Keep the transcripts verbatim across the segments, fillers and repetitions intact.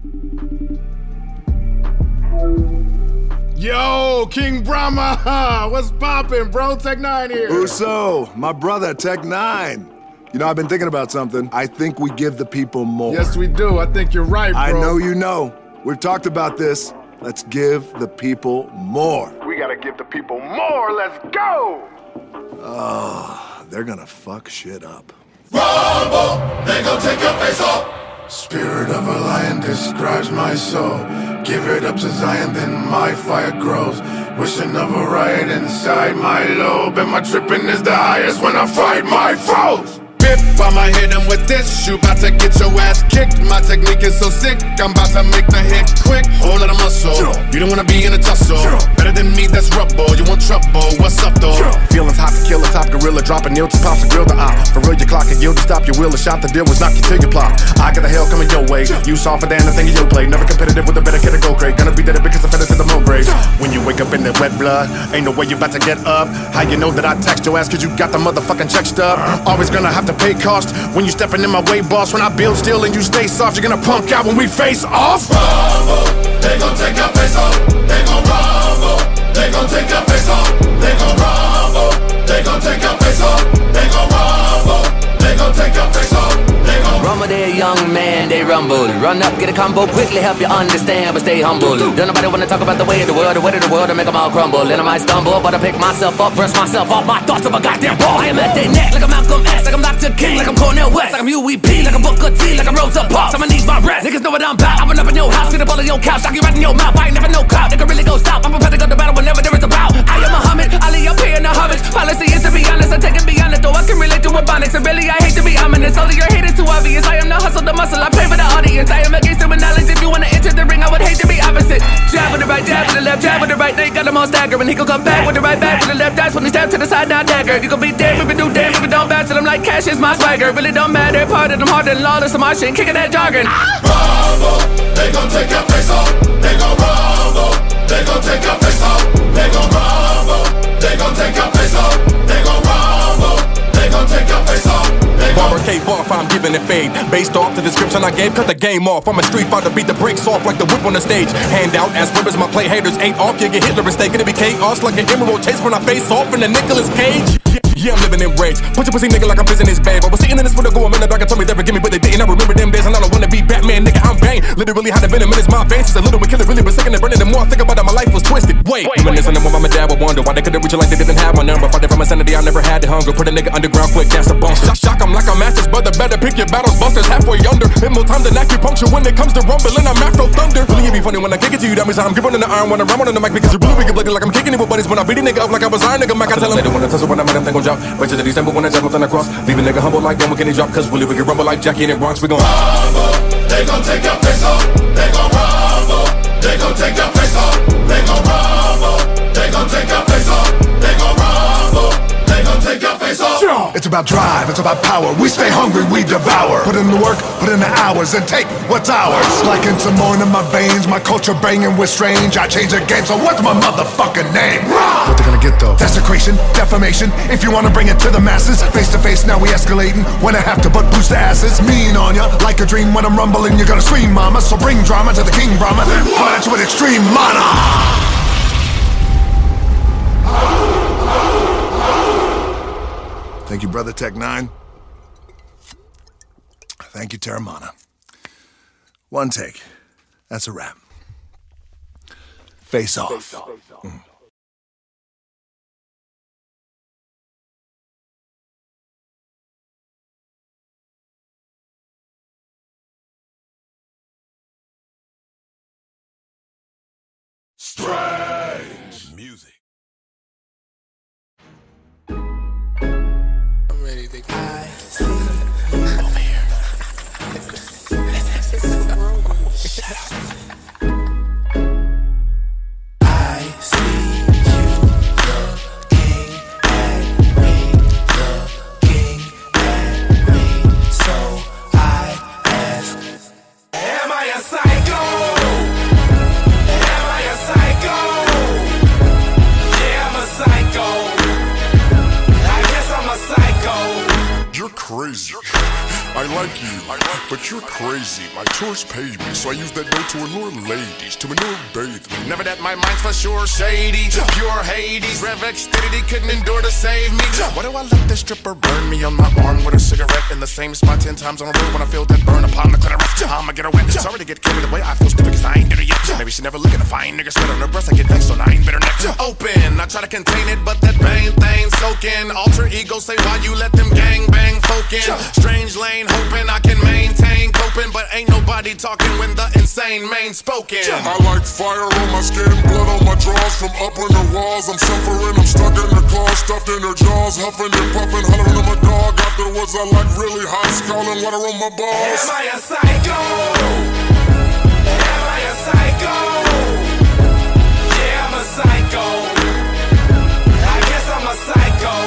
Yo, King Brahma! What's poppin', bro? Tech Nine here. Uso, my brother, Tech Nine. You know, I've been thinking about something. I think we give the people more. Yes, we do. I think you're right, bro. I know you know. We've talked about this. Let's give the people more. We gotta give the people more. Let's go! Oh, they're gonna fuck shit up. Rumble, they gon' take your face off. Spirit of a lion describes my soul. Give it up to Zion, then my fire grows. Wishing of a riot inside my lobe. And my tripping is the highest when I fight my foes. Bip, I'ma hit him with this. You bout to get your ass kicked. My technique is so sick, I'm about to make the hit quick. Whole lot of muscle, you don't wanna be in a tussle. Better than me, that's rubble, you want trouble, what's up though? Feelings hot to kill a top gorilla, dropping nil to pops and grill the eye. For real, your clock and yield to stop your wheel. A shot the deal was knock you till you plop. I got the hell coming your way, you softer than the thing in your play. Never competitive with a better kid to go crate. Gonna be dead because I fed it to the mo grave. When you wake up in that wet blood, ain't no way you about to get up. How you know that I text your ass cause you got the motherfucking check stub? Always gonna have to pay cost when you stepping in my way, boss. When I build still and you stay soft, you're gonna punk out when we face off. Rumble, they gon' take your face off. They gon' rumble, they gon' take your face off. They gon' rumble, they gon' take your face off. They gon' rumble, they gon' take your face off. Rumble there, young man, they rumble. Run up, get a combo, quickly help you understand, but stay humble. Don't nobody wanna talk about the way of the world, the way of the world, and make them all crumble. And I might stumble, but I pick myself up, brush myself off my thoughts of a goddamn ball. I am at their neck, like I'm Malcolm X, like I'm Doctor King, like I'm Cornel West, like I'm U E P, like I'm Booker T, like I'm Rosa Parks. I'ma need my rest. Niggas know what I'm about. I run up in your house, get up all in your couch, knock you right in your mouth. I ain't never no clout, nigga really go stop. I'm prepared to go to battle whenever there is a bout. I am Muhammad Ali, I'm paying the homage. Policy is to be honest, I take it beyond it, though I can relate to Ebonics. And really, I hate to be ominous, all of your hate is too obvious. I am the hustle, the muscle, I pay for the audience. I am against it with knowledge. If you wanna enter the ring, I would hate to be opposite. Jab with the right, jab with the left, jab with the right. They got them all staggering. He gon' come back with the right, back with the left. That's when he stab to the side, now dagger. You gon' be dead if you do damn, if you don't bounce. And I'm like, cash is my swagger. Really don't matter. Part of them harder than lawless. So my shit, kicking that jargon. Rumble, they gon' take your face off. They gon' rumble, they gon' take your face off. They gon' rumble, they gon' take your face off. They gon' rumble, they gon' take your face off. Barber cave off, I'm giving it fade. Based off the description I gave, cut the game off. I'm a street fighter, beat the brakes off like the whip on the stage. Hand out as ribbons, my play haters ain't off. You get Hitler mistake, it'll be chaos like an emerald chase when I face off in the Nicolas Cage. Yeah, I'm living in rage. Punch a pussy nigga like I'm pissing his babe. I was sitting in this window going, man, the dog told me they forgive me, but they didn't. I remember them days and I don't wanna be Batman, nigga, I'm Bane. Literally had a venom in my veins. It's a little bit killer, really, but second and burning. The more I think about it, my life was twisted. Wait, reminiscing of when my dad would wonder why they couldn't reach it like they didn't have my number. Fighting from insanity, I never had the hunger. Put a nigga underground quick, that's a bunker. Shock, shock, I'm like a master's brother. Better pick your battles, busters halfway under. Hit more times than acupuncture when it comes to rumbling. I'm Afro Thunder. Really, it be funny when I kick it to you. That means I'm gripping on the iron when I'm ramming on the mic because you really, really bloody like I'm kicking it with buddies. When I beat a nigga up like I was iron, nigga, Mac, I tell him they don't wanna tussle when I'm at them, they gon' drop. Wait till the December when I jump on the cross. Leave a nigga humble like them, can he drop? Cause really, we can rumble like Jackie in the Bronx. We gon' rumble, they gon' take your face off. They gon' rumble, they gon' take your face off. They gon' rumble, they gon' take your face off. They gon' rumble, they gon' take your face off. It's about drive, it's about power. We stay hungry, we devour. Put in the work, put in the hours, and take what's ours. Like in some more in my veins, my culture banging with strange. I change the game, so what's my motherfucking name? What they gonna get though? Desecration, defamation. If you wanna bring it to the masses, face to face, now we escalating. When I have to butt boost the asses, mean on ya like a dream. When I'm rumbling, you're gonna scream, mama. So bring drama to the King Brahma. Come at you with extreme mana. Thank you, brother Tech Nine. Thank you, Terramana. One take. That's a wrap. Face off. Face off. Mm. Strange music. I'm ready to I see over here. Shut up. I see you looking at me, looking at me. So I ask, am I a psycho? Am I a psycho? Yeah, I'm a psycho. I guess I'm a psycho. You're crazy. I like you, but you're crazy. My chores paid me, so I use that dough to allure ladies, to manure bathe me. Never that my mind's for sure shady, pure Hades. Rev Xfinity couldn't endure to save me. Why do I let this stripper burn me on my arm with a cigarette in the same spot ten times on a road when I feel that burn upon the clitoris? I'ma get her wet. Sorry to get carried away, I feel stupid cause I ain't did it yet. Maybe she never looking to fine nigga sweat on her breast. I get vexed, so I ain't bitter neck. Open, I try to contain it, but that bang thing soaking. Alter ego say why you let them gang bang folk in. Strange lane, hoping I can maintain coping, but ain't nobody talking when the insane main spoken. I like fire on my skin, blood on my drawers from up on the walls. I'm suffering, I'm stuck in the claws, stuffed in her jaws, huffing and puffing, hollering at my dog. Afterwards I like really hot, scalding water on my balls. Am I a psycho? Am I a psycho? Yeah, I'm a psycho. I guess I'm a psycho.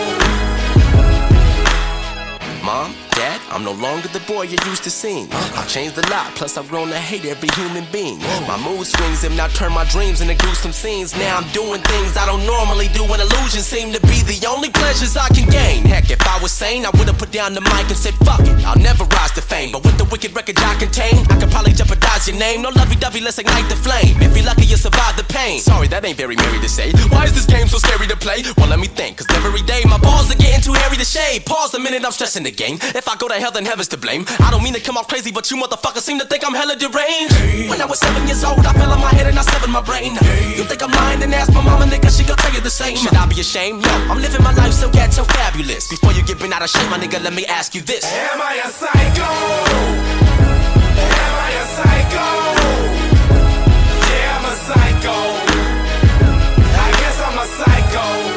Mom, Dad, I'm no longer the boy you used to see. I've changed a lot, plus I've grown to hate every human being. My mood swings have now turned my dreams into gruesome scenes. Now I'm doing things I don't normally do, and illusions seem to be the only pleasures I can gain. Heck, if I was sane, I would've put down the mic and said, fuck it, I'll never rise to fame. But with the wicked records I contain, I could probably jeopardize your name. No lovey-dovey, let's ignite the flame. If you're lucky, you survive the pain. Sorry, that ain't very merry to say. Why is this game so scary to play? Well, let me think, cause every day my balls are getting too hairy to shave. Pause a minute, I'm stressing the game. If I go to hell, then heaven's to blame. I don't mean to come off crazy, but you motherfuckers seem to think I'm hella deranged. Hey. When I was seven years old, I fell on my head and I severed my brain. Hey. You think I'm lying? Then ask my mama, nigga, she gon' tell you the same. Should I be ashamed? No, I'm living my life so ghetto fabulous. Before you get bent out of shape, my nigga, let me ask you this. Am I a psycho? Am I a psycho? Yeah, I'm a psycho. I guess I'm a psycho.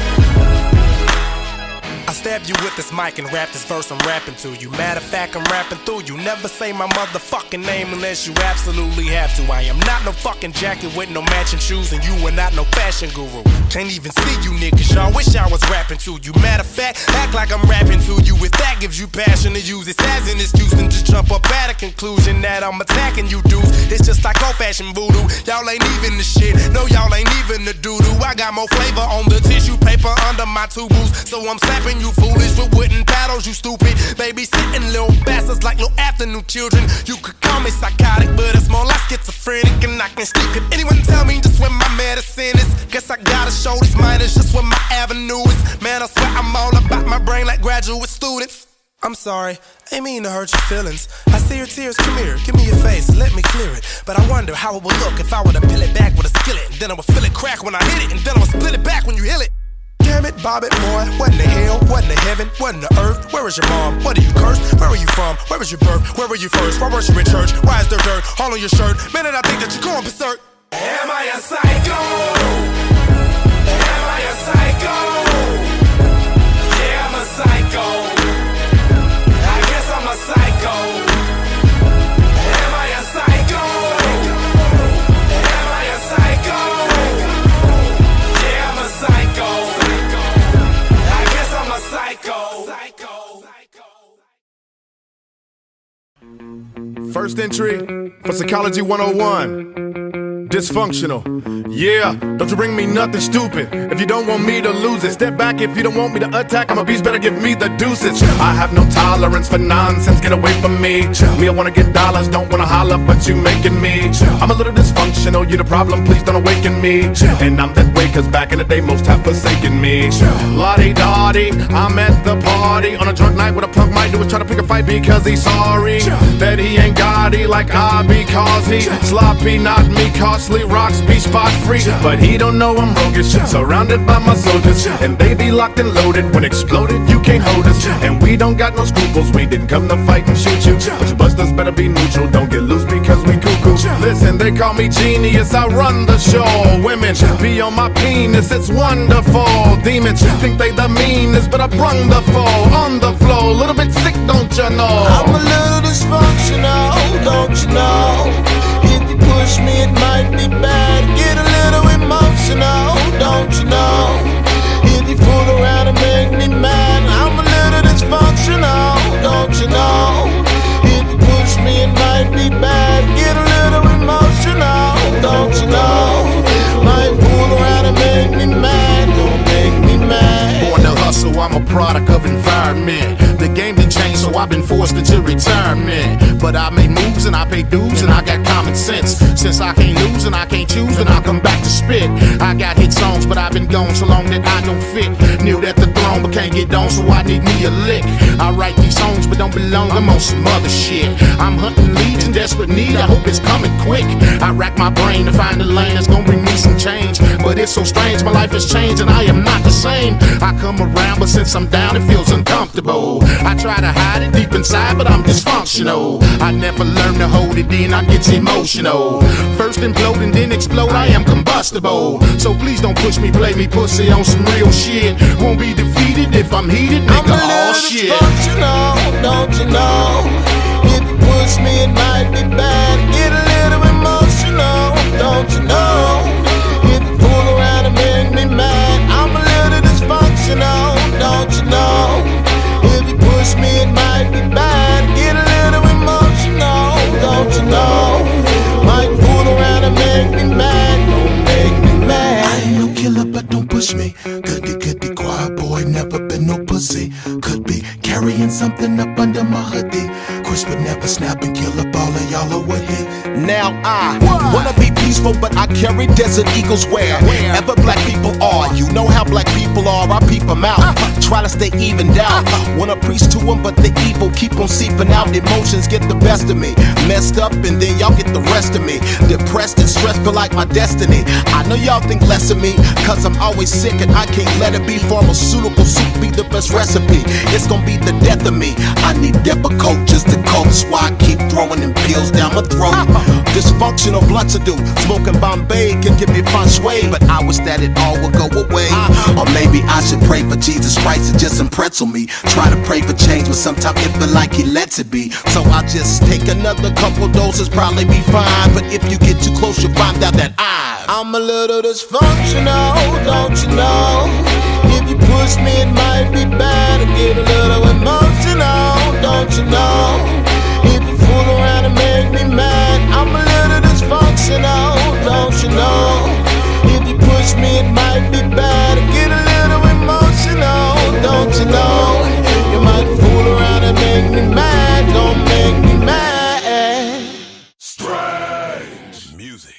I stab you with this mic and rap this verse I'm rapping to you. Matter of fact, I'm rapping through you. Never say my motherfucking name unless you absolutely have to. I am not no fucking jacket with no matching shoes, and you are not no fashion guru. Can't even see you niggas, y'all wish I was rapping to you. Matter of fact, act like I'm rapping to you. If that gives you passion to use it as an excuse, then just jump up at a conclusion that I'm attacking you dudes. It's just like old-fashioned voodoo. Y'all ain't even the shit. No, y'all ain't even the doo-doo. I got more flavor on the tissue paper under my tubules, so I'm slapping you foolish with wooden paddles, you stupid. Babysitting little bastards like little afternoon children. You could call me psychotic, but it's more like schizophrenic, and I can sleep. Could anyone tell me just where my medicine is? Guess I gotta show these minors just where my avenue is. Man, I swear I'm all about my brain like graduate students. I'm sorry, I ain't mean to hurt your feelings. I see your tears, come here, give me your face, let me clear it. But I wonder how it would look if I were to peel it back with a skillet, and then I would feel it crack when I hit it, and then I would split it back when you heal it. Damn it, Bob it, boy, what in the hell, what in the heaven, what in the earth? Where is your mom? What are you cursed? Where are you from? Where was your birth? Where were you first? Why weren't you in church? Why is there dirt all on your shirt? Man, I think that you're going berserk. Am I a psycho? Am I a psycho? Yeah, I'm a psycho. I guess I'm a psycho. Am I a psycho? Am I a psycho? Yeah, I'm a psycho. I guess I'm a psycho. First entry for Psychology one oh one. Dysfunctional. Yeah, don't you bring me nothing stupid if you don't want me to lose it. Step back if you don't want me to attack. I'm a beast, better give me the deuces. I have no tolerance for nonsense, get away from me. Me, I wanna get dollars, don't wanna holler, but you making me. I'm a little dysfunctional, you the problem, please don't awaken me. And I'm that way cause back in the day most have forsaken me. La-di-da-di, I'm at the party on a drunk night. What a punk might do is try to pick a fight because he's sorry that he ain't Gotti like I, because he sloppy, not me, costly rocks be spot free. But he don't know I'm roguish, surrounded by my soldiers, and they be locked and loaded. When exploded, you can't hold us, and we don't got no scruples. We didn't come to fight and shoot you, but you busters better be neutral. Don't get loose because we cuckoo. Listen, they call me genius, I run the show. Women be on my penis, it's wonderful. Demons think they the meanest, but I brung the foe on the floor. Little bit sick, don't you know? I'm a little dysfunctional, don't you know? If you push me, it might be bad. Get a little emotional, don't you know? If you fool around and make me mad, I'm a little dysfunctional, don't you know? If you push me, it might be bad. Get a little emotional, don't you know? Might fool around and make me mad, don't make me mad. Born to hustle, I'm a product of environment. The game done changed, so I I've been forced into retirement. But I made moves and I pay dues and I got common sense. Since I can't lose and I can't choose, then I'll come back to spit. I got hit songs, but I've been gone so long that I don't fit. Kneeled at the throne, but can't get down, so I need me a lick. I write these songs, but don't belong, I'm on some other shit. I'm hunting leads in desperate need, I hope it's coming quick. I rack my brain to find a lane that's gonna bring me some change. But it's so strange, my life has changed and I am not the same. I come around, but since I'm down, it feels uncomfortable. I try to hide it deep inside, but I'm dysfunctional. I never learn to hold it in, I get emotional. First implode and then explode, I am combustible. So please don't push me, play me pussy on some real shit. Won't be defeated if I'm heated, nigga, all shit. I'm a little dysfunctional, don't you know? If you push me, it might be bad. Get a little emotional, don't you know? If you fool around and make me mad, I'm a little dysfunctional, don't you know? If you push me, it might be bad. Get a little emotional, don't you know? Might fool around and make me mad, don't make me mad. I ain't no killer, but don't push me. Goody, goody, quiet boy, never been no pussy. Could be carrying something up under my hoodie. Crisp but never snap and kill up all of y'all over here. Now I what? wanna be peaceful, but I carry Desert Eagles wherever black people are. You know how black people are, I peep them out. Uh-huh. Try to stay evened out. Uh-huh. Wanna preach to them, but the evil keep on seeping out. Emotions get the best of me. Messed up, and then y'all get the rest of me. Depressed and stressed, feel like my destiny. I know y'all think less of me, cause I'm always sick and I can't let it be. Pharmaceutical soup be the best recipe. It's gonna be the death of me. I need Depakote just to cope, so I keep throwing them pills down my throat. Dysfunctional blood to do. Smoking Bombay can give me fun sway, but I wish that it all would go away. Or maybe I should pray for Jesus Christ and just pretzel me. Try to pray for change, but sometimes it feel like he lets it be. So I'll just take another couple doses, probably be fine. But if you get too close, you'll find out that I'm I'm a little dysfunctional, don't you know? If you push me, it might be bad. I get a little emotional, don't you know? If you fool around and make me mad, I'm a little dysfunctional, don't you know? If you push me, it might be bad. I get a little emotional, don't you know? You might fool around and make me mad, don't make me mad. Strange music.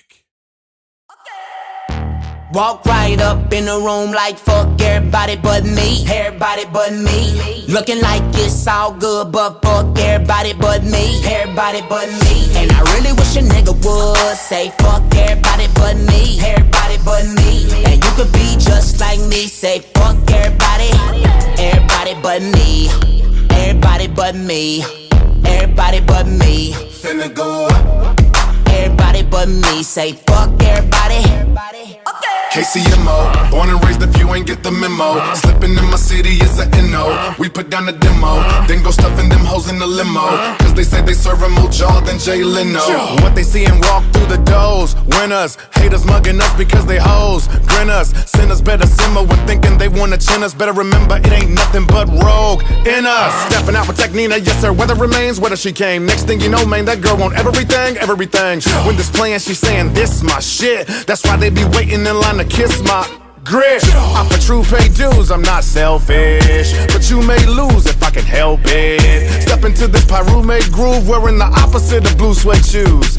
Walk right up in the room like fuck everybody but me. Everybody but me. Looking like it's all good, but fuck everybody but me. Everybody but me. And I really wish a nigga would say fuck everybody but me. Everybody but me. And you could be just like me. Say fuck everybody. Everybody but me. Everybody but me. Everybody but me. Finna go up. Everybody but me. Say fuck everybody. Everybody. K C M O, born and raised if you ain't get the memo. Slipping in my city is a N O. We put down the demo, then go stuffing them hoes in the limo. Cause they say they serving more jaw than Jay Leno. What they see and walk through the doors. Winners, haters mugging us because they hoes. Grin us, sinners better simmer when thinking they wanna chin us. Better remember it ain't nothing but rogue in us. Stepping out with Technina, yes sir, weather remains, whether she came. Next thing you know, man, that girl want everything, everything. When this playing, she saying this my shit. That's why they be waiting in line to kiss my grip. I'm for true pay dues, I'm not selfish, but you may lose if I can help it. Step into this Pyrume groove, wearing the opposite of blue suede shoes.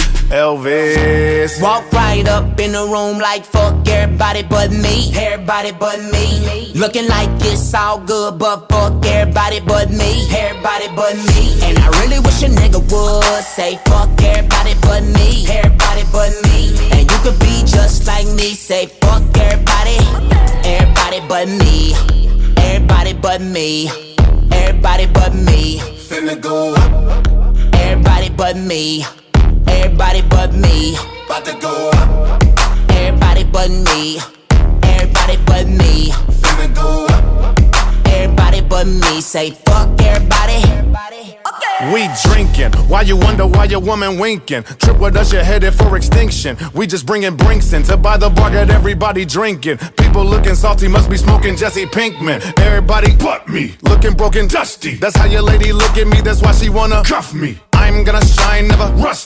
Elvis. Walk right up in the room like fuck everybody but me. Everybody but me. Looking like it's all good, but fuck everybody but me. Everybody but me. And I really wish a nigga would say fuck everybody but me. Everybody but me. And you could be just like me. Say fuck everybody. Everybody but me. Everybody but me. Everybody but me. Finna go up. Everybody but me. Everybody but me. About to go up. Everybody but me. Everybody but me. Finna go up. Everybody but me. Say fuck everybody. Okay. We drinking, why you wonder why your woman winking? Trip with us, you're headed for extinction. We just bringing brinks in to buy the bar, get everybody drinking. People looking salty, must be smoking Jesse Pinkman. Everybody but me, looking broken, dusty. That's how your lady look at me, that's why she wanna cuff me. I'm gonna shine, never rusty.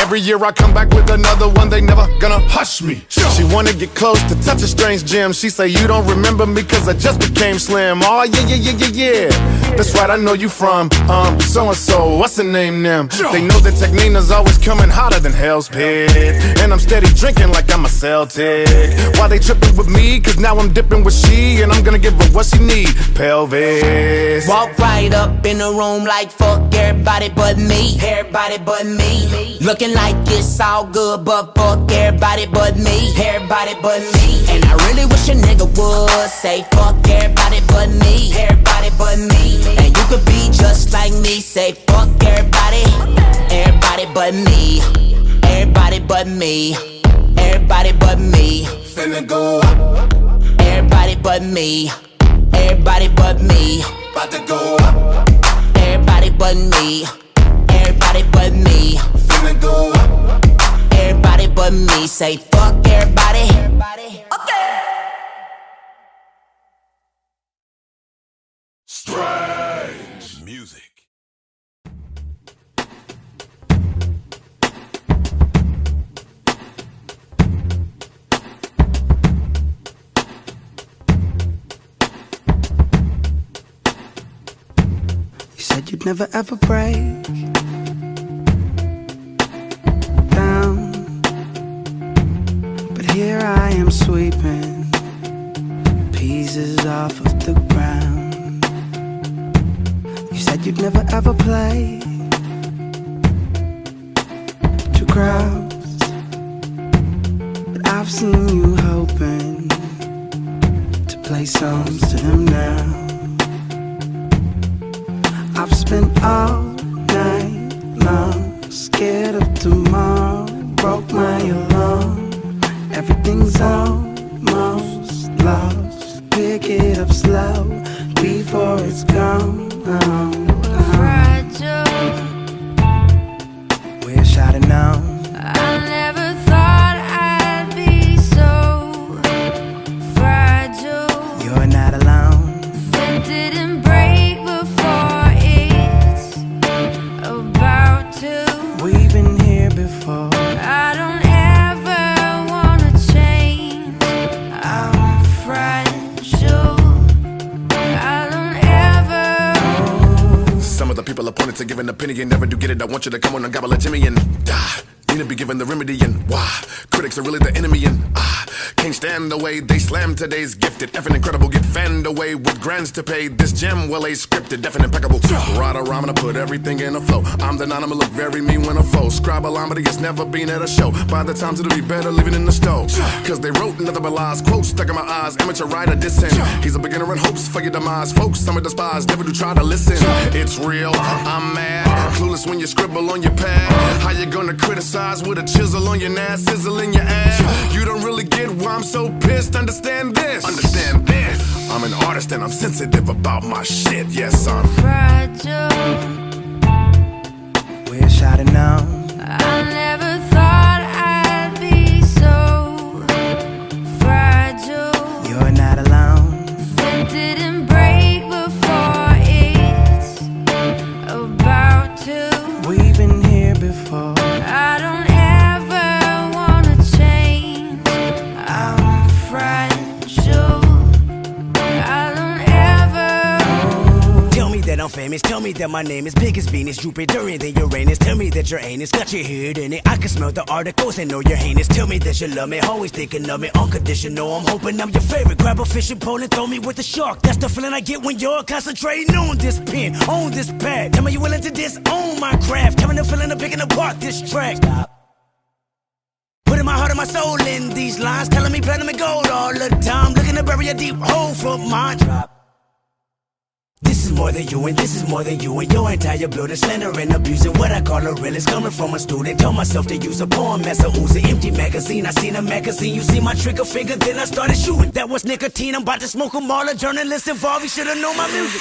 Every year I come back with another one, they never gonna hush me. She wanna get close to touch a strange gem. She say you don't remember me cause I just became slim. Oh yeah, yeah, yeah, yeah, yeah. That's right, I know you from um so-and-so, what's the name them? They know that Technina's always coming hotter than Hell's Pit. And I'm steady drinking like I'm a Celtic. Why they tripping with me? Cause now I'm dipping with she. And I'm gonna give her what she need, pelvis. Walk right up in the room like fuck everybody but me. Everybody but me. Looking like it's all good but fuck everybody but me. Everybody but me. And I really wish a nigga would say fuck everybody but me. Everybody but me. And you could be just like me, say fuck everybody. Everybody but me. Everybody but me. Everybody but me. Finna go up. Everybody but me. Everybody but me. About to go up. Everybody but me. Everybody but me. Finna go up. Everybody but me. Say fuck everybody. Okay. Strange music. Said you'd never ever break down, but here I am sweeping pieces off of the ground. You said you'd never ever play to crowds, but I've seen you hoping to play songs to them now. I've spent all night long scared of tomorrow. Broke my alarm. Everything's almost lost. Pick it up slow before it's gone. Fragile. Wish I'd have known. I never thought I'd be so fragile. You're not alone. It didn't break before it's about to. We've been here before. I don't ever wanna change. I'm fragile. I don't ever. Some of the people appointed to give an opinion never do get it. I want you to come on and gobble a Jimmy and die. Need to be given the remedy and why critics are really the enemy and I can't stand the way they slam today's gifted. Effing incredible, get fanned away with grants to pay. This gem well a scripted, deaf and impeccable. Right or rhyme, to put everything in a flow. I'm the non, I'ma look very mean when a foe. Scribe-a-lomedy has never been at a show. By the times it'll be better living in the stove. Cause they wrote another lies, quotes stuck in my eyes. Amateur writer dissing. He's a beginner in hopes for your demise. Folks, some are despised, never do try to listen. It's real, I'm mad. Clueless when you scribble on your pad. How you gonna criticize with a chisel on your ass, sizzle in your ass? You don't really get why I'm so pissed. Understand this. Understand this. I'm an artist and I'm sensitive about my shit. Yes, I'm fragile. Wish I'd have known. I never thought I'd be so fragile. You're not alone. It didn't break before it's about to. We've been here before. I don't ever wanna change. I'm fragile. I don't ever. Tell me that I'm famous. Tell me that my name is big as Venus, Jupiter, and then Uranus. Tell me that your anus got your head in it. I can smell the articles and know you're heinous. Tell me that you love me, always thinking of me, unconditional. I'm hoping I'm your favorite. Grab a fishing pole and throw me with the shark. That's the feeling I get when you're concentrating on this pen, on this pad. Tell me you willing to disown my craft. Tell me the feeling of picking apart this track. Stop. Putting my heart and my soul in these lines, telling me platinum and gold all the time. Looking to bury a deep hole for mine. Drop. This is more than you and this is more than you and your entire building. Slander and abusing what I call a realist. Coming from a student, told myself to use a poem as a ooze, an empty magazine. I seen a magazine, you see my trigger finger, then I started shooting. That was nicotine, I'm about to smoke them all. A journalist involved, you should've known my music.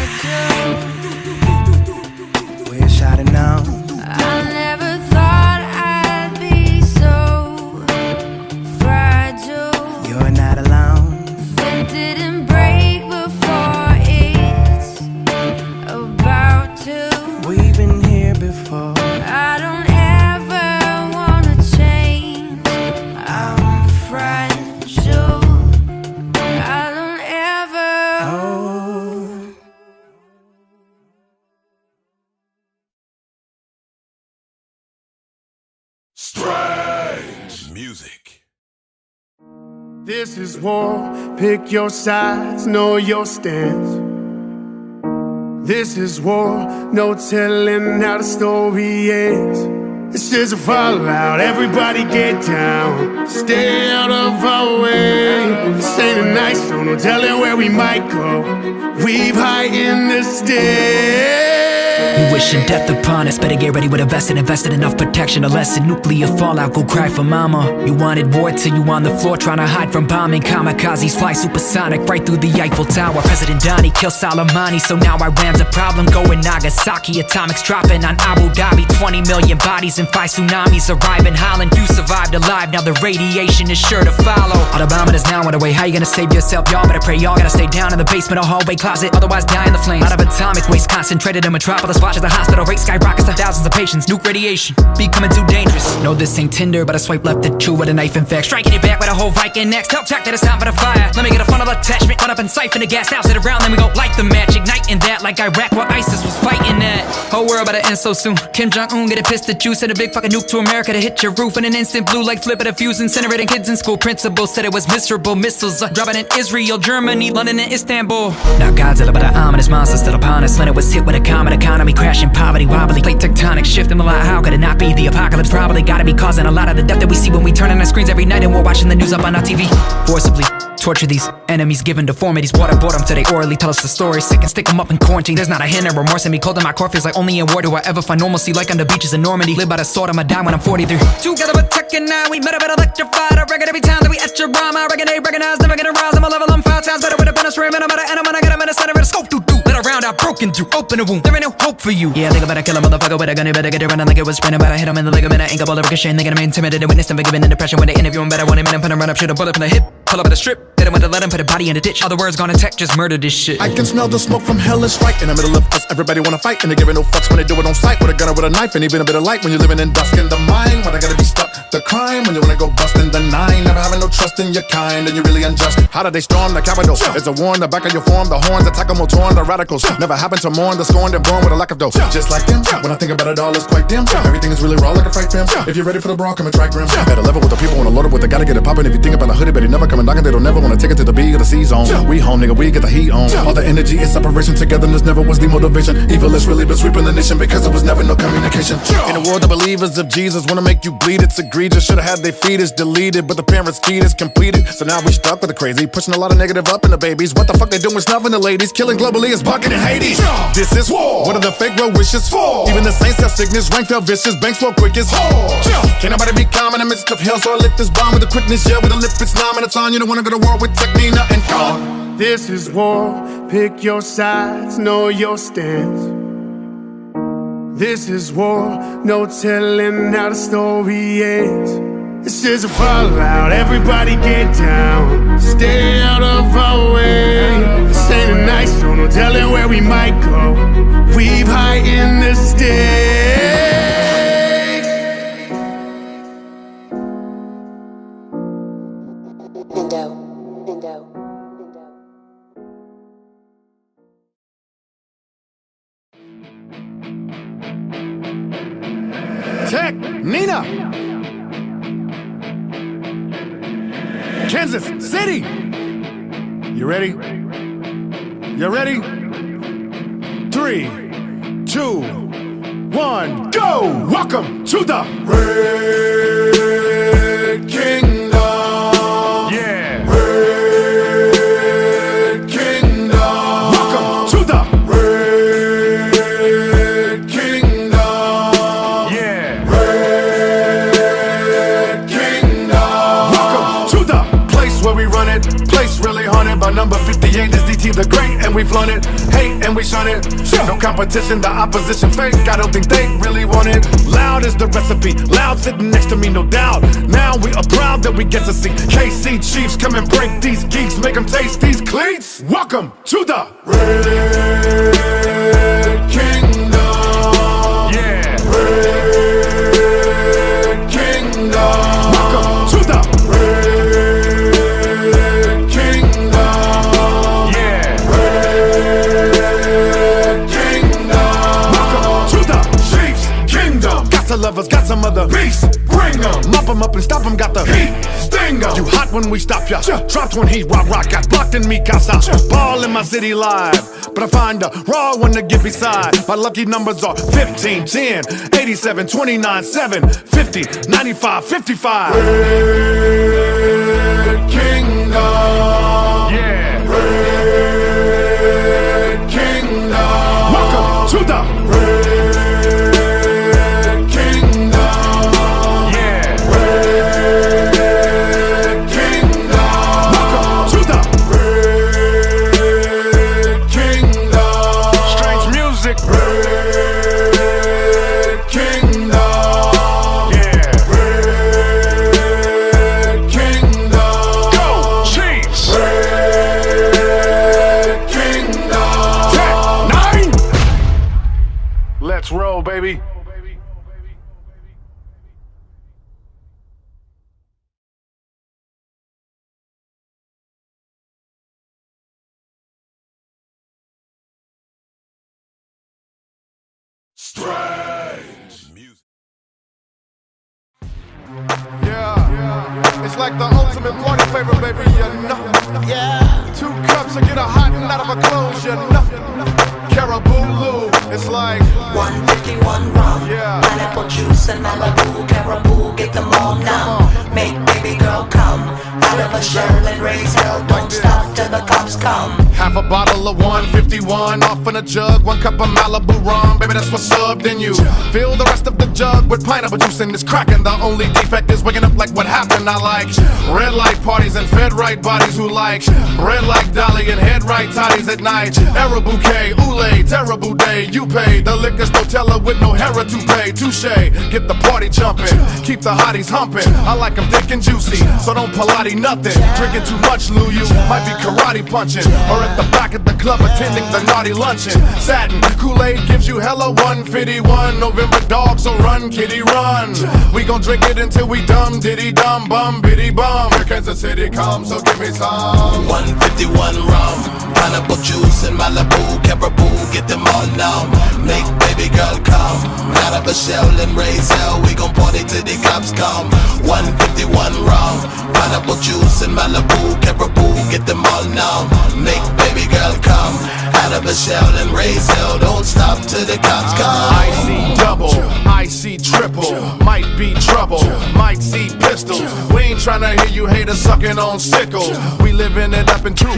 Wish I'd have known. I never thought I'd be so fragile. You're not alone. It didn't break before it's about to. We've been here before. I don't ever music. This is war, pick your sides, know your stance. This is war, no telling how the story ends. It's just a fallout, everybody get down. Stay out of our way. This ain't a nice show, no telling where we might go. We've high in the stairs. You wishing death upon us, better get ready with a vest and invested enough protection to lessen nuclear fallout, go cry for mama. You wanted war till you on the floor trying to hide from bombing. Kamikazes fly supersonic right through the Eiffel Tower. President Donnie killed Soleimani, so now Iran's a problem. Going Nagasaki, atomics dropping on Abu Dhabi. Twenty million bodies and five tsunamis arrive in Holland. Few survived alive, now the radiation is sure to follow. All the bombing is now underway, how you gonna save yourself? Y'all better pray, y'all gotta stay down in the basement or hallway closet, otherwise die in the flames. Out of atomic waste concentrated in metropolis. Watch as the hospital rate skyrockets to thousands of patients. Nuke radiation, becoming too dangerous. No, this ain't Tinder, but I swipe left at true with a knife in fact. Striking it back with a whole Viking next. Tell Tech that it's time for the fire. Let me get a funnel attachment, run up and siphon the gas, now sit around, then we go light the match. Igniting that like Iraq where ISIS was fighting that. Whole world about to end so soon. Kim Jong-un get a pissed at you, send a big fucking nuke to America to hit your roof in an instant. Blue like flip at a fuse, incinerating kids in school. Principal said it was miserable. Missiles uh, dropping in Israel, Germany, London, and Istanbul. Now Godzilla, but the ominous monster still upon us. Leonard was hit with a common economy, crashing poverty, wobbly plate tectonic shifting a lot. How could it not be? The apocalypse probably gotta be causing a lot of the death that we see when we turn on our screens every night and we're watching the news up on our T V. Forcibly torture these enemies, given deformities, waterboard them till they orally tell us the story. Sick and stick them up in quarantine. There's not a hint of remorse in me. Cold in my core feels like only in war do I ever find normalcy. Like on the beaches in Normandy. Live by the sword, I'ma die when I'm forty-three. Together with Tech and I, we met up at electrified. I reckon every time that we etch your rhyme, I reckon they recognize, never gonna rise. I'm a level, I'm five times better with a pen and stream. And I'm at an enema, I get them in the center of the scope. Do do. Let a round out broken through, open a wound. There ain't no hope for you. Yeah, think about it, kill a motherfucker with a gun. You better get it running like it was sprinting. But I hit him in the ligament, I ain't got all the ricochet. They get him intimidated, witness them giving in depression when they interview him better. When they met him, put him run up, shoot a bullet from the hip. Pull up at a strip, hit him with a let him put a body in a ditch. Other words gonna tech, just murder this shit. I can smell the smoke from hell is right in the middle of us. Everybody wanna fight and they giving no fucks when they do it on sight. With a gun or with a knife and even a bit of light when you're living in dusk in the mind. When I gotta be stuck, the crime when you wanna go bust in the nine. Never having no trust in your kind and you're really unjust. How did they storm the Capitol? It's a war in the back of your form. The horns attack them, will torn the radicals. Never happened to mourn the scorned and born with a lack of dough. Just like them, when I think about it all, it's quite dim. Everything is really raw like a fight film. If you're ready for the brawl, come and try grim. At a level with the people on the loaded with the gotta get it poppin'. If you think about a hoodie, but it never come and knockin', they don't never wanna take it to the B or the C zone. We home, nigga, we get the heat on. All the energy is separation, togetherness never was the motivation. Evil is really been sweeping the nation because it was never no communication. In a world of believers of Jesus wanna make you bleed, it's egregious. Should've had their fetus deleted, but the parents' key is completed. So now we stuck with the crazy, pushing a lot of negative up in the babies. What the fuck they doing snuffing the ladies? Killing globally is bucking in Hades. This is war. What are the fake well wishes for? Even the saints have sickness, rank fell vicious, banks flow quick as whore. Can't nobody be calm in the midst of hell, so I lit this bomb with the quickness, yeah, with a lip it's nine minutes on. You don't wanna go to war with technique, nothing gone. This is war, pick your sides, know your stance. This is war, no telling how the story ends. It's just a fallout, everybody get down. Stay out of our way. This ain't a nice show, no telling where we might go. We've high in the stakes. Tech, Nina, Kansas City. You ready? You ready? Three, two, one, go! Welcome to the Red Kingdom. Yeah. Red Kingdom. Welcome to the Red Kingdom. Yeah. Red Kingdom. Welcome to the place where we run it. Place really haunted by number fifty-eight. Is D T the Great, and we flown it. Hate and we shun it. No competition, the opposition fake. I don't think they really want it. Loud is the recipe. Loud sitting next to me, no doubt. Now we are proud that we get to see K C Chiefs come and break these geeks, make them taste these cleats. Welcome to the Red Kingdom. Yeah. Red Kingdom. Welcome to the Red Kingdom. Yeah. Red Kingdom. Welcome to the Chiefs Kingdom. Got to love us, got some other beasts. Bring them. My 'em up and stop 'em, got the heat. Stingo. You hot when we stop ya. Dropped when heat, rock, rock, got blocked in me, casa. Ball in my city live. But I find a raw one to get beside. My lucky numbers are fifteen, ten, eighty-seven, twenty-nine, seven, fifty, ninety-five, fifty-five. Red Kingdom. Yeah. Red Kingdom. Welcome to the Red Kingdom. Yeah. Red Kingdom. Welcome to the Red Kingdom. Strange music. Red Kingdom. Yeah. Red Kingdom. Go Chiefs. Red Kingdom. ten, nine. Let's roll, baby. Yeah, it's like the ultimate party favor, baby, you know. Yeah, two cups to get a hot and out of a clothes, you know. Caribou, it's like one fifty-one rum, yeah. Pineapple juice and Malibu, Caribou, get them all numb. Make baby girl come out of a shell and raise hell. Don't stop till the cops come. Half a bottle of one fifty-one off in a jug, one cup of Malibu rum, baby, that's what's subbed in you. Fill the rest of the jug with pineapple juice and it's cracking. The only defect is waking up like what happened. I like red light parties and fed right bodies who like red like Dolly and head right toddies at night. Era bouquet, oolay, terrible day. You pay the liquor store teller with no hera to pay. Touche, get the party jumping, keep the hotties humping. I like them thick and juicy, so don't Pilates nothing. Drinking too much, Lou, you might be karate punching, or at the back of the club attending the naughty luncheon. Satin Kool-Aid gives you hella one fifty-one. November dog, so run, kitty, run. We gon' drink it until we dumb, diddy, dumb, bum, biddy, bum. Here Kansas City comes, so give me some. one fifty-one rum, pineapple juice and Malibu, Caribou, get them all numb. Make baby girl come out of a shell and raise hell. We gon' party till the cops come. one fifty-one rum, pineapple juice and Malibu, Caribou, get them all numb. Make baby girl come out of a shell and raise hell. Don't stop till the cops come. I see double, I see triple, might be trouble, might see pistols. We ain't tryna hear you haters sucking on sickles. We living it up in true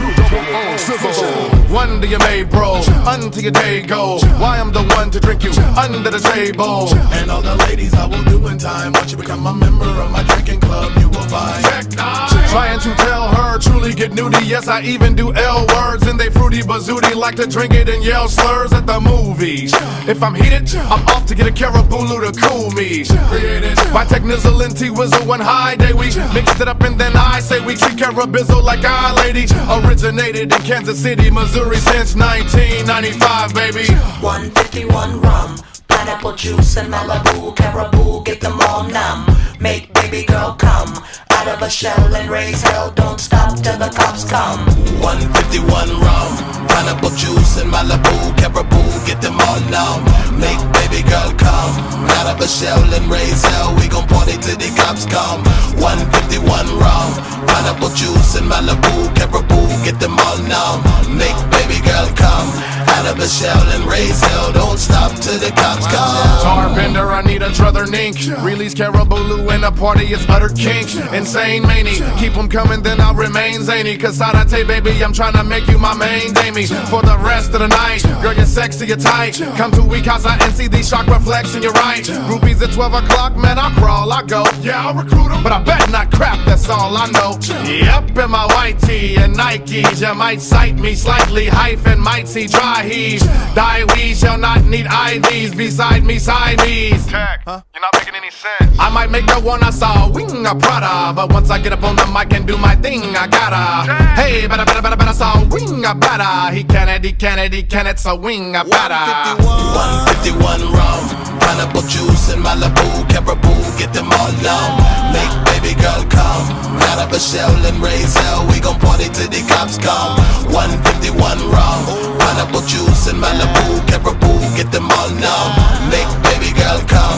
one to your May, bro, until your day go. Why I'm the one to drink you under the table. And all the ladies I will do in time. Once you become a member of my drinking club, you will find. Trying to tell her, truly get nudie. Yes, I even do L words and they fruity bazooty. Like to drink it and yell slurs at the movies. If I'm heated, I'm off to get a Caribou to cool me. Created by Technizzle and T-Wizzle one high day. We mixed it up and then I say we treat Carabizzle like our lady. Originated in Kansas City, Missouri since nineteen ninety-five, baby. one fifty-one rum, pineapple juice and Malibu, Caribou, get them all numb. Make baby girl come out of a shell and raise hell. Don't stop till the cops come. one fifty-one rum, pineapple juice and Malibu, Caribou, get them all numb. Make baby girl come out of a shell and raise hell. We gon' party till the cops come. one fifty-one rum, pineapple juice and Malibu, Caribou, get them all numb. Make baby girl come out of a shell and raise hell. Don't stop till the cops come. Tarbender, I need a druther nink. Release Caribou in a party, it's utter kink. Insane manie, keep them coming, then I'll remain zany. Cause Sadate, baby, I'm trying to make you my main damie for the rest of the night. Girl, you're sexy, you're tight. Come to we casa and see these shock reflects and you're right. Groupies at twelve o'clock, man, I'll crawl, I go. Yeah, I'll recruit them, but I bet not crap, that's all I know. Yep, in my white tee and Nikes, you might sight me slightly, hyphen, might see dry heaves. Die, we shall not need I Vs beside me, Siamese. Tech, huh? You're not making any sense. I might make the one I saw, wing a Prada, but once I get up on the mic and do my thing, I gotta. Dang. Hey, better, better, better, better, saw wing a better. He can it, he can it, he can it, so wing a better. one fifty-one rum, pineapple juice and Malibu, Caribou, get them all numb. Make baby girl come out of a shell and raise hell. We gon' party till the cops come. one fifty-one rum, pineapple juice and Malibu, Caribou, get them all numb. Make baby girl come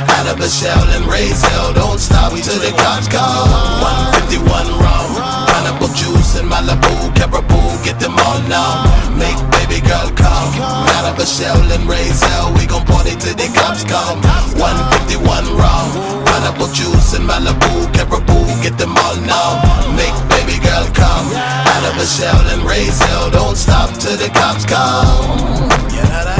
out of a shell and raise hell. Don't stop till the cops come. one fifty-one rum, pineapple juice and Malibu, Caribou, get them all now. Make baby girl come out of a shell and raise hell. We gon' party till the cops come. one fifty-one rum, pineapple juice and Malibu, Caribou, get them all now. Make baby girl come out of a shell and raise hell. Don't stop till the cops come. Yeah.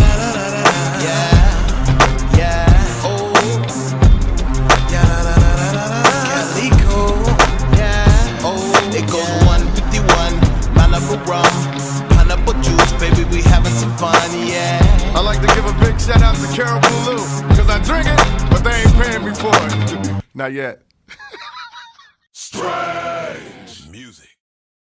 Pineapple juice, baby, we having some fun, yeah. I like to give a big shout out to Caribou, cause I drink it, but they ain't paying me for it. Not yet. Strange music.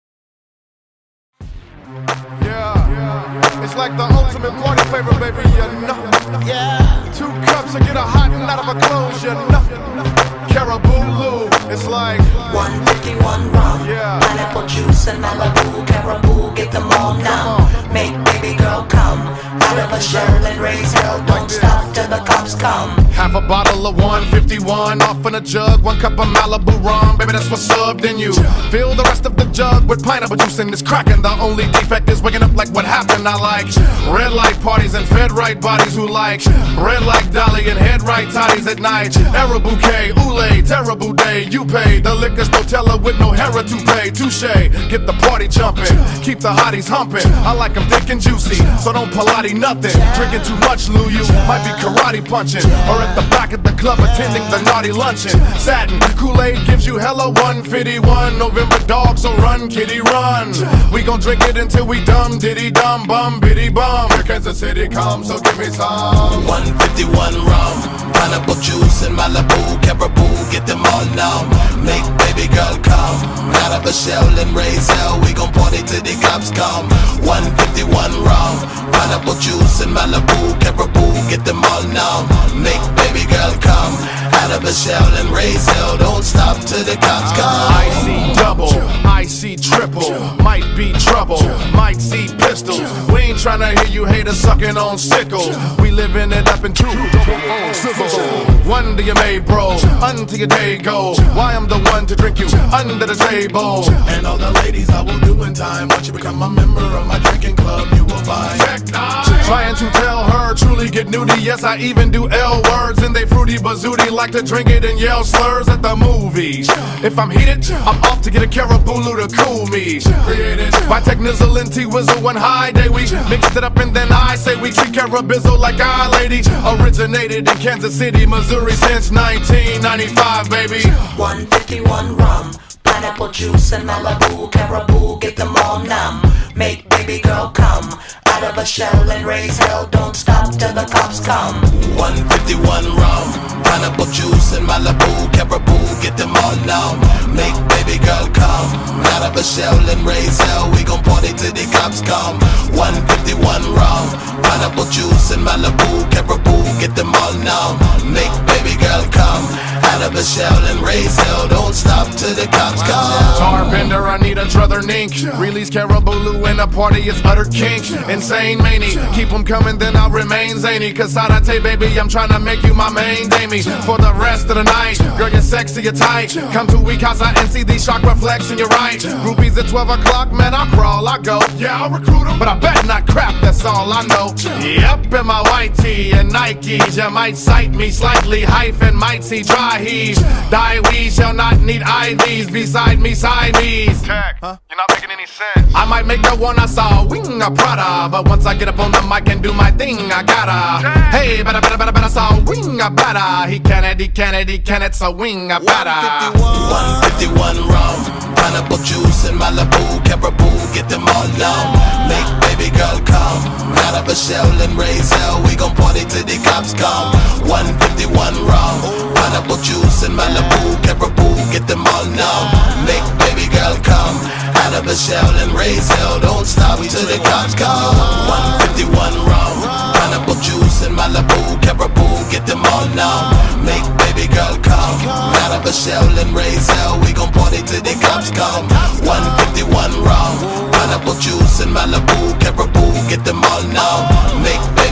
Yeah, yeah, it's like the ultimate party favor, baby, you know. Yeah. Two cups and get a hot and out of a clothes, you know. Caribou, it's like one fifty-one rum, yeah. Pineapple juice and Malibu, Caribou, get them all now. Make baby girl come out of a shell and raise hell. Don't stop till the cops come. Half a bottle of one fifty-one off in a jug, one cup of Malibu rum, baby, that's what's up, then you fill the rest of the jug with pineapple juice and it's cracking. The only defect is waking up like what happened. I like red light parties and fed right bodies who like red like Dolly and head right toddies at night. Era bouquet, oolay, terrible day. You pay the liquor store teller with no hair to pay. Touche, get the party jumping, keep the hotties humping. I like them thick and juicy, so don't Pilates nothing. Drinking too much, Lou, you might be karate punching, or at the back of the club attending the naughty luncheon. Satin Kool-Aid gives you hella one fifty-one. November dog, so run kitty run. We gon' drink it until we dumb diddy dumb bum biddy bum. Here Kansas City comes, so give me some. one fifty-one rum, pineapple juice and Malibu, Caribou, get them all now. Make baby girl come out of a shell and raise hell. We gon' party till the cops come. one fifty-one rum, pineapple juice and Malibu, Caribou, get them all now. Make baby girl come out of a shell and raise hell. Don't stop till the cops come. I see double, I see triple, might be trouble, might see pistols. We ain't tryna hear you haters sucking on sickles. We living it up in two double O civil. One to your May bro, until your day go. Why I'm the one to drink you under the table. And all the ladies I will do in time. Once you become a member of my drinking club, you will find trying to tell her, truly get nudie. Yes, I even do L words and they fruity bazooty. Like to drink it and yell slurs at the movies. If I'm heated, I'm off to get a Caribou to cool me. Created by Technizzle and T-Wizzle one high day. We mixed it up and then I say we treat Carabizzle like our lady. Originated in Kansas City, Missouri since nineteen ninety-five, baby. one fifty-one rum, pineapple juice and Malibu, Caribou, get them all numb. Make baby girl come out of a shell and raise hell. Don't stop till the cops come. one fifty-one rum, pineapple juice and Malibu, Caribou, get them all now. Make baby girl come out of a shell and raise hell. We gon' party till the cops come. one fifty-one rum, pineapple juice and Malibu, Caribou, get them all now. Make baby girl come out of a shell and raise hell. Don't stop till the cops come. Tarbender, I need a druther nink. Release Caribou and a party is utter kink. Insane manie, keep them coming then I'll remain zany. Cause Sadate baby, I'm tryna make you my main damie. For the rest of the night, girl you're sexy, you're tight. Come to we casa and see these shock reflection, you're right. Groupies at twelve o'clock, man I'll crawl, I go. Yeah, I'll recruit them, but I bet not crap, that's all I know. Yep, in my white tee and Nikes, you might sight me slightly. Hyphen might see dry heave. Die we shall not need I Vs beside me, Siamese. Tech, huh? You're not making any sense. I might make the one I saw, wing a Prada. But once I get up on the mic and do my thing, I gotta. Dang. Hey, better, better, better, better, saw wing a better. He can it, he can it, he can it, so wing a better. one fifty-one rum, pineapple juice and Malibu, Caribou, get them all now. Make baby girl come out of a shell and raise hell. We gon' party till the cops come. one fifty-one rum, pineapple juice and Malibu, Caribou, get them all now. Make baby girl come out of a shell and raise hell. Don't stop till the cops come. one fifty-one rum, pineapple juice and Malibu, Caribou, get them all now. Make baby girl come out of a shell and raise hell. We gon' party till the cops come. one fifty-one rum, pineapple juice and Malibu, Caribou, get them all now. Make baby girl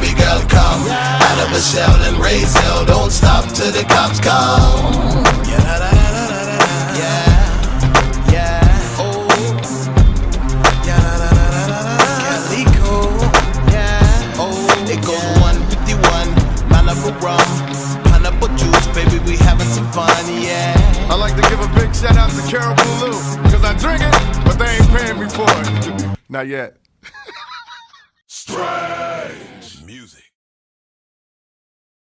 come out of a shell and raise hell. Don't stop till the cops come. Yeah, yeah, yeah. Oh, yeah, Calico. Yeah. Oh, it goes one fifty-one, Malibu rum, pineapple juice, baby, we having some fun, yeah. I like to give a big shout out to Caribou Lou, cause I drink it, but they ain't paying me for it. Not yet. Stray.